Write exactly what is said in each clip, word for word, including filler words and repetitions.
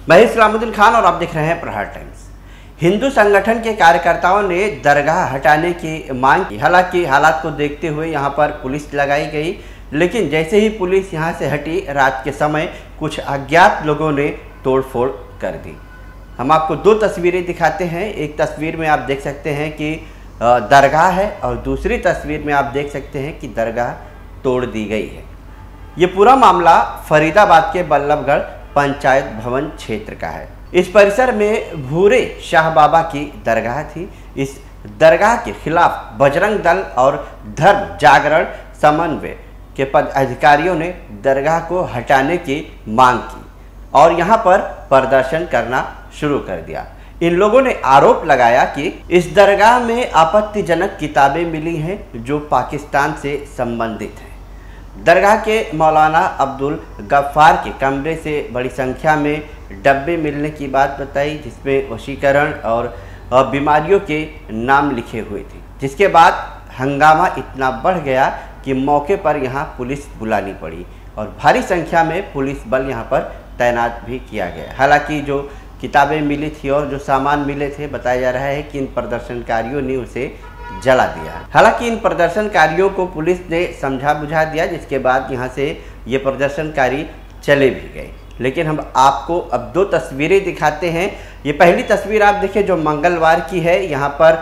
मैं इस्लामुद्दीन खान और आप देख रहे हैं प्रहार टाइम्स। हिंदू संगठन के कार्यकर्ताओं ने दरगाह हटाने की मांग की। हालांकि हालात को देखते हुए यहां पर पुलिस लगाई गई, लेकिन जैसे ही पुलिस यहां से हटी, रात के समय कुछ अज्ञात लोगों ने तोड़फोड़ कर दी। हम आपको दो तस्वीरें दिखाते हैं। एक तस्वीर में आप देख सकते हैं कि दरगाह है और दूसरी तस्वीर में आप देख सकते हैं कि दरगाह तोड़ दी गई है। ये पूरा मामला फरीदाबाद के बल्लभगढ़ पंचायत भवन क्षेत्र का है। इस परिसर में भूरे शाह बाबा की दरगाह थी। इस दरगाह के खिलाफ बजरंग दल और धर्म जागरण समन्वय के पद अधिकारियों ने दरगाह को हटाने की मांग की और यहां पर प्रदर्शन करना शुरू कर दिया। इन लोगों ने आरोप लगाया कि इस दरगाह में आपत्तिजनक किताबें मिली हैं जो पाकिस्तान से संबंधित हैं। दरगाह के मौलाना अब्दुल गफ्फार के कमरे से बड़ी संख्या में डब्बे मिलने की बात बताई, जिसमें वशीकरण और बीमारियों के नाम लिखे हुए थे। जिसके बाद हंगामा इतना बढ़ गया कि मौके पर यहां पुलिस बुलानी पड़ी और भारी संख्या में पुलिस बल यहां पर तैनात भी किया गया। हालांकि जो किताबें मिली थी और जो सामान मिले थे, बताया जा रहा है कि इन प्रदर्शनकारियों ने उसे जला दिया। हालांकि इन प्रदर्शनकारियों को पुलिस ने समझा बुझा दिया, जिसके बाद यहां से ये प्रदर्शनकारी चले भी गए। लेकिन हम आपको अब दो तस्वीरें दिखाते हैं। ये पहली तस्वीर आप देखिए जो मंगलवार की है। यहाँ पर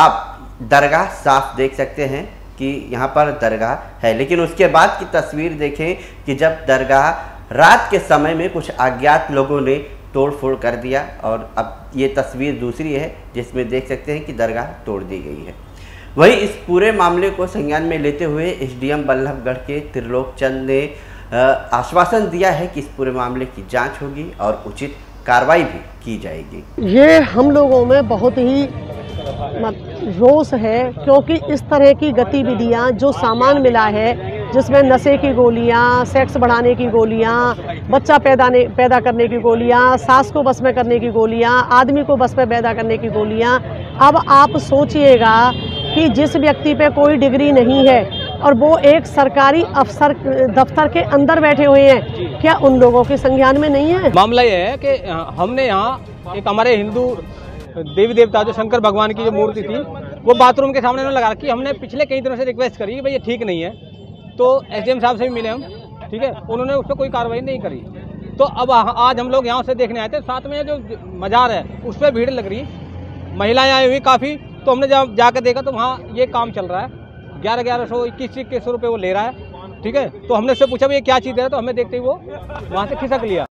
आप दरगाह साफ देख सकते हैं कि यहाँ पर दरगाह है, लेकिन उसके बाद की तस्वीर देखें कि जब दरगाह रात के समय में कुछ अज्ञात लोगों ने तोड़फोड़ कर दिया। और अब ये तस्वीर दूसरी है जिसमें देख सकते हैं कि दरगाह तोड़ दी गई है। वहीं इस पूरे मामले को संज्ञान में लेते हुए एसडीएम बल्लभगढ़ के त्रिलोक चंद ने आश्वासन दिया है कि इस पूरे मामले की जांच होगी और उचित कार्रवाई भी की जाएगी। ये हम लोगों में बहुत ही रोष है, क्योंकि इस तरह की गतिविधियां, जो सामान मिला है जिसमें नशे की गोलियां, सेक्स बढ़ाने की गोलियां, बच्चा पैदा ने, पैदा करने की गोलियां, सास को बस में करने की गोलियां, आदमी को बस में पैदा करने की गोलियां। अब आप सोचिएगा कि जिस व्यक्ति पे कोई डिग्री नहीं है और वो एक सरकारी अफसर दफ्तर के अंदर बैठे हुए हैं, क्या उन लोगों के संज्ञान में नहीं है? मामला ये है कि हमने यहाँ एक हमारे हिंदू देवी देवता जो शंकर भगवान की जो मूर्ति थी, वो बाथरूम के सामने लगा रखी। हमने पिछले कई दिनों से रिक्वेस्ट करी कि भाई ये ठीक नहीं है, तो एसडीएम साहब से भी मिले हम, ठीक है, उन्होंने उस पर कोई कार्रवाई नहीं करी। तो अब आज हम लोग यहाँ से देखने आए थे। साथ में जो मजार है उस पर भीड़ लग रही, महिलाएं आई हुई काफ़ी। तो हमने जब जाकर देखा तो वहाँ ये काम चल रहा है, ग्यारह ग्यारह सौ इक्कीस इक्कीस सौ रुपये वो ले रहा है, ठीक है। तो हमने उससे पूछा भाई ये क्या चीज़ है, तो हमें देखते ही वो वहाँ से खिसक लिया।